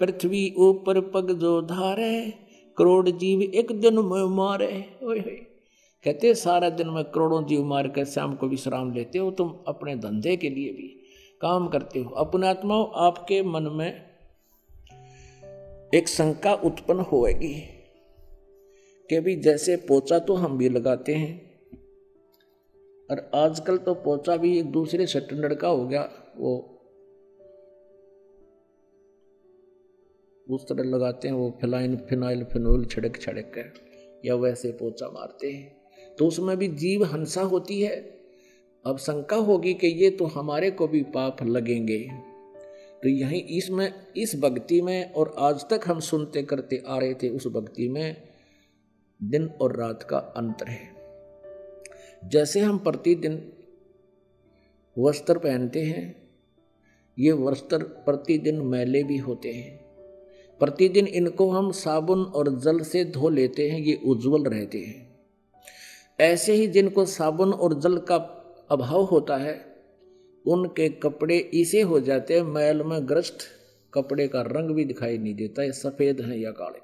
पृथ्वी ऊपर पग जो धारे, करोड़ जीव एक दिन में मारे। ओए होए, कहते सारा दिन में करोड़ों जीव मार कर शाम को विश्राम लेते हो, तुम अपने धंधे के लिए भी काम करते हो। अपने आत्माओं, आपके मन में एक शंका उत्पन्न होगी कि भी जैसे पोचा तो हम भी लगाते हैं, और आजकल तो पोचा भी एक दूसरे स्टैंडर्ड का हो गया, वो उस तरह लगाते हैं, वो फिनाइल फिनोल छिड़क कर या वैसे पोचा मारते हैं, तो उसमें भी जीव हंसा होती है। अब शंका होगी कि ये तो हमारे को भी पाप लगेंगे। तो यहीं इसमें, इस भक्ति में, और आज तक हम सुनते करते आ रहे थे, उस भक्ति में दिन और रात का अंतर है। जैसे हम प्रतिदिन वस्त्र पहनते हैं, ये वस्त्र प्रतिदिन मैले भी होते हैं, प्रतिदिन इनको हम साबुन और जल से धो लेते हैं, ये उज्जवल रहते हैं। ऐसे ही जिनको साबुन और जल का अभाव होता है, उनके कपड़े ऐसे हो जाते हैं मैल में ग्रस्त, कपड़े का रंग भी दिखाई नहीं देता, ये सफेद हैं या काले।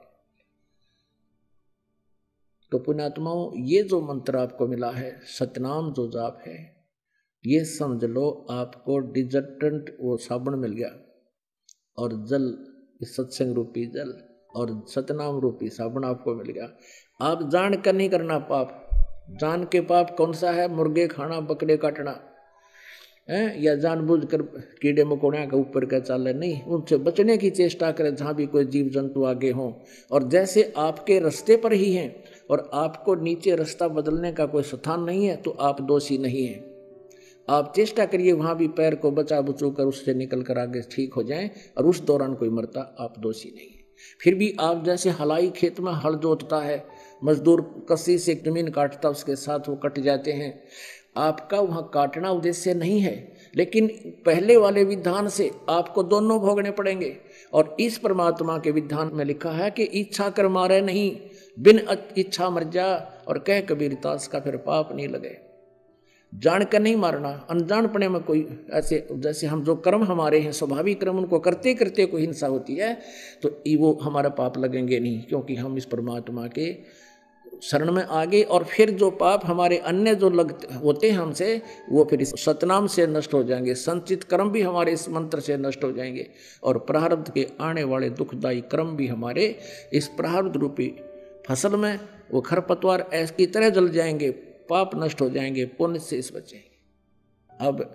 तो पुण्यात्माओं, ये जो मंत्र आपको मिला है, सतनाम जो जाप है, ये समझ लो आपको डिटर्जेंट वो साबुन मिल गया, और जल, सत्संग रूपी जल और सतनाम रूपी साबुन आपको मिल गया। आप जान कर नहीं करना पाप। जान के पाप कौन सा है? मुर्गे खाना, बकरे काटना है, या जानबूझकर कीड़े मकोड़ियाँ के ऊपर का चाल नहीं, उनसे बचने की चेष्टा करें जहाँ भी कोई जीव जंतु आगे हों। और जैसे आपके रास्ते पर ही हैं और आपको नीचे रास्ता बदलने का कोई स्थान नहीं है, तो आप दोषी नहीं हैं। आप चेष्टा करिए वहाँ भी पैर को बचा बुचू कर उससे निकल कर आगे ठीक हो जाएं, और उस दौरान कोई मरता, आप दोषी नहीं है। फिर भी आप जैसे हलाई खेत में हल जोतता है, मजदूर कसी से जमीन काटता, उसके साथ वो कट जाते हैं, आपका वहाँ काटना उद्देश्य नहीं है, लेकिन पहले वाले विधान से आपको दोनों भोगने पड़ेंगे। और इस परमात्मा के विधान में लिखा है कि इच्छा कर मारे नहीं, बिन इच्छा मर जा, और कह कबीर दास का फिर पाप नहीं लगे। जान कर नहीं मारना, अनजानपने में कोई ऐसे, जैसे हम जो कर्म हमारे हैं स्वाभाविक कर्म, उनको करते करते कोई हिंसा होती है, तो वो हमारा पाप लगेंगे नहीं, क्योंकि हम इस परमात्मा के शरण में आगे। और फिर जो पाप हमारे अन्य जो लगते होते हैं हमसे, वो फिर इस सतनाम से नष्ट हो जाएंगे। संचित कर्म भी हमारे इस मंत्र से नष्ट हो जाएंगे, और प्रारब्ध के आने वाले दुखदायी कर्म भी हमारे इस प्रारब्ध रूपी फसल में वो खरपतवार ऐसी तरह जल जाएंगे, पाप नष्ट हो जाएंगे, पुण्य से इस बचेंगे। अब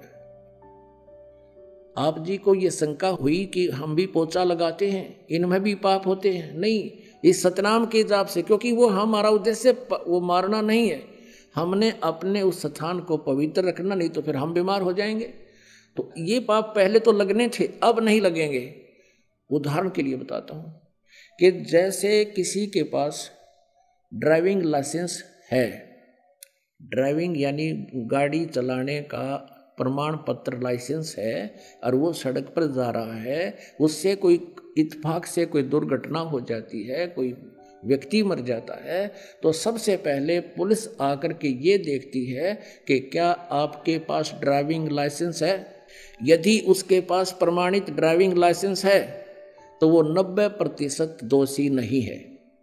आप जी को ये शंका हुई कि हम भी पोचा लगाते हैं, इनमें भी पाप होते हैं? नहीं, इस सतनाम के जाप से, क्योंकि वो हमारा उद्देश्य वो मारना नहीं है, हमने अपने उस स्थान को पवित्र रखना, नहीं तो फिर हम बीमार हो जाएंगे। तो ये पाप पहले तो लगने थे, अब नहीं लगेंगे। उदाहरण के लिए बताता हूँ कि जैसे किसी के पास ड्राइविंग लाइसेंस है, ड्राइविंग यानी गाड़ी चलाने का प्रमाण पत्र लाइसेंस है, और वो सड़क पर जा रहा है, उससे कोई इत्तेफाक से कोई दुर्घटना हो जाती है, कोई व्यक्ति मर जाता है, तो सबसे पहले पुलिस आकर के ये देखती है कि क्या आपके पास ड्राइविंग लाइसेंस है। यदि उसके पास प्रमाणित ड्राइविंग लाइसेंस है तो वो 90% दोषी नहीं है।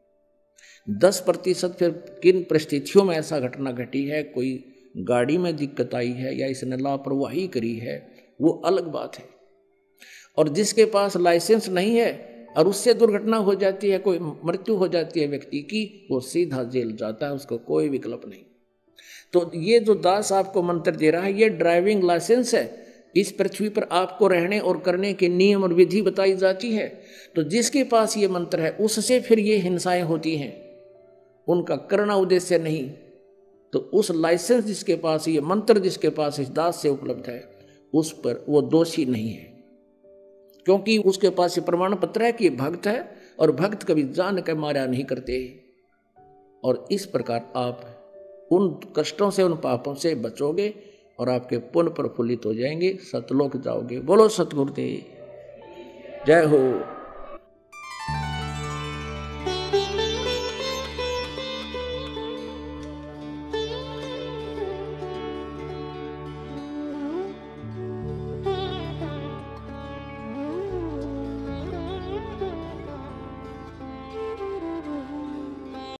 10% फिर किन परिस्थितियों में ऐसा घटना घटी है, कोई गाड़ी में दिक्कत आई है या इसने लापरवाही करी है, वो अलग बात है। और जिसके पास लाइसेंस नहीं है और उससे दुर्घटना हो जाती है, कोई मृत्यु हो जाती है व्यक्ति की, वो सीधा जेल जाता है, उसको कोई विकल्प नहीं। तो ये जो दास आपको मंत्र दे रहा है, ये ड्राइविंग लाइसेंस है। इस पृथ्वी पर आपको रहने और करने के नियम और विधि बताई जाती है। तो जिसके पास ये मंत्र है, उससे फिर ये हिंसाएं होती हैं, उनका करना उद्देश्य नहीं। तो उस लाइसेंस जिसके पास, ये मंत्र जिसके पास इस दास से उपलब्ध है, उस पर वो दोषी नहीं है, क्योंकि उसके पास ये प्रमाण पत्र है कि भक्त है, और भक्त कभी जान के मारा नहीं करते। और इस प्रकार आप उन कष्टों से, उन पापों से बचोगे और आपके पुण्य प्रफुल्लित हो जाएंगे, सतलोक जाओगे। बोलो सतगुरुदेव जय हो।